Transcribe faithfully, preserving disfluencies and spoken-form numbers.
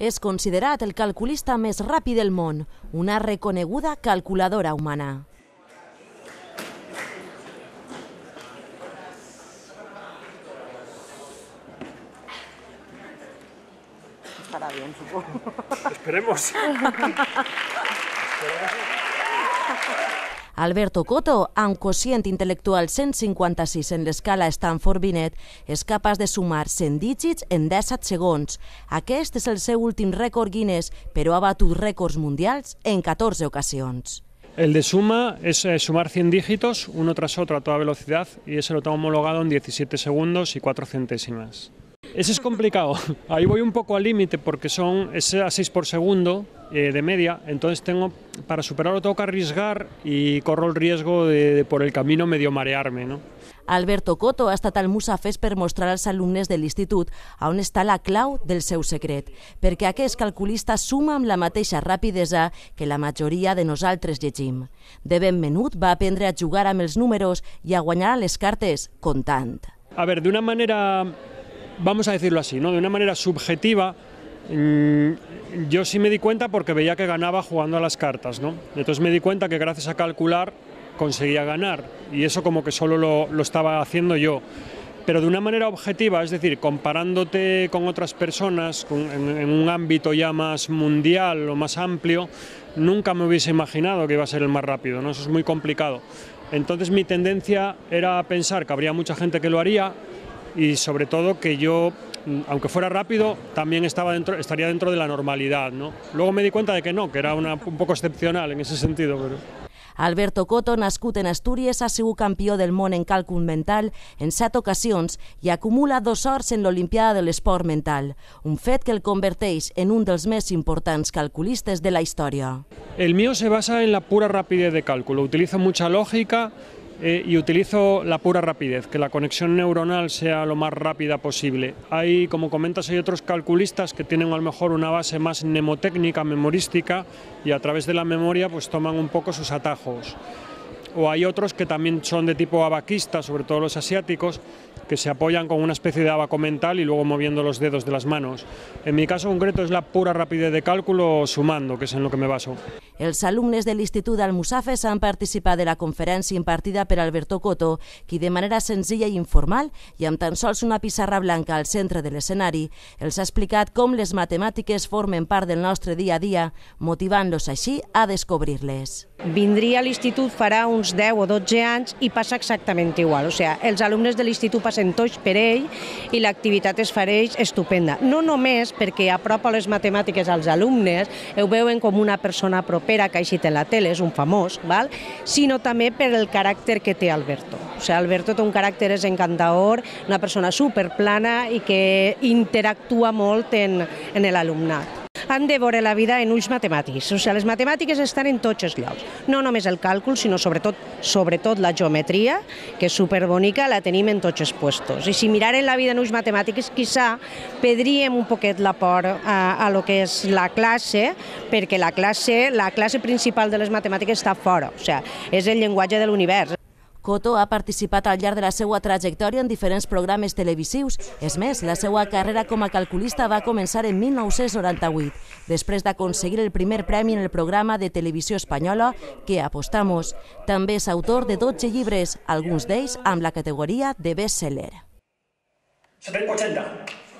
És considerat el calculista més ràpid del món, una reconeguda calculadora humana. Estará bien, supongo. Esperemos. Alberto Coto, amb quocient intel·lectual cent cinquanta-sis en l'escala Stanford-Binet, és capaç de sumar cent dígits en disset segons. Aquest és el seu últim rècord Guinness, però ha batut rècords mundials en catorze ocasions. El de suma es eh, sumar cien dígitos uno tras otro a toda velocidad y ese lo tengo homologado en diecisiete segundos y cuatro centésimas. Ese es complicado, ahí voy un poco al límite porque son, es a seis por segundo eh, de media, entonces tengo, para superarlo tengo que arriesgar y corro el riesgo de, de por el camino medio marearme, ¿no? Alberto Coto ha estat al Musafes per mostrar als alumnes de l'institut on està la clau del seu secret, perquè aquest calculista suma amb la mateixa rapidesa que la majoria de nosaltres llegim. De ben menut va aprendre a jugar amb els números i a guanyar a les cartes comptant. A ver, de una manera, vamos a decirlo así, ¿no? De una manera subjetiva, mmm, yo sí me di cuenta porque veía que ganaba jugando a las cartas, ¿no? Entonces me di cuenta que gracias a calcular conseguía ganar y eso como que solo lo, lo estaba haciendo yo. Pero de una manera objetiva, es decir, comparándote con otras personas con, en, en un ámbito ya más mundial o más amplio, nunca me hubiese imaginado que iba a ser el más rápido, ¿no? Eso es muy complicado. Entonces mi tendencia era pensar que habría mucha gente que lo haría y sobre todo que yo, aunque fuera rápido, también estaba dentro, estaría dentro de la normalidad, ¿no? Luego me di cuenta de que no, que era una, un poco excepcional en ese sentido. Pero... Alberto Coto, nascut en Astúries, ha sigut campió del món en càlcul mental en set ocasions i acumula dos ors en l'Olimpiada de l'Esport Mental, un fet que el converteix en un dels més importants calculistes de la història. El mío se basa en la pura rapidez de cálculo. Utilizo mucha lógica eh, y utilizo la pura rapidez, que la conexión neuronal sea lo más rápida posible. Hay, como comentas, hay otros calculistas que tienen a lo mejor una base más mnemotécnica, memorística, y a través de la memoria pues toman un poco sus atajos. O hay otros que también son de tipo abaquista, sobre todo los asiáticos, que se apoyan con una especie de abaco mental y luego moviendo los dedos de las manos. En mi caso concreto es la pura rapidez de cálculo sumando, que es en lo que me baso. Els alumnes de l'Institut Almusafes han participat de la conferència impartida per Alberto Coto, qui de manera senzilla i informal, i amb tan sols una pissarra blanca al centre de l'escenari, els ha explicat com les matemàtiques formen part del nostre dia a dia, motivant-los així a descobrir-les. Vindria a l'institut farà uns deu o dotze anys i passa exactament igual. O sigui, els alumnes de l'institut passen tots per ell i l'activitat es fareix estupenda. No només perquè apropa les matemàtiques als alumnes, ho veuen com una persona propera que ha eixit en la tele, és un famós, val? Sinó també per el caràcter que té Alberto. O sigui, Alberto té un caràcter encantador, una persona superplana i que interactua molt en, en l'alumnat. Han de veure la vida en ulls matemàtics. O sigui, les matemàtiques estan en tots els llocs. No només el càlcul, sinó sobretot, sobretot la geometria, que és superbonica, la tenim en tots els puestos. I si miraren la vida en ulls matemàtics, quizà perdríem un poquet la por a, a lo que és la classe, perquè la classe, la classe principal de les matemàtiques està fora. O sigui, és el llenguatge de l'univers. Coto ha participat al llarg de la seva trajectòria en diferents programes televisius. És més, la seva carrera com a calculista va començar en mil nou-cents noranta-vuit, després d'aconseguir el primer premi en el programa de televisió espanyola ¿Qué apostamos? També és autor de dotze llibres, alguns d'ells amb la categoria de best-seller. setenta ochenta.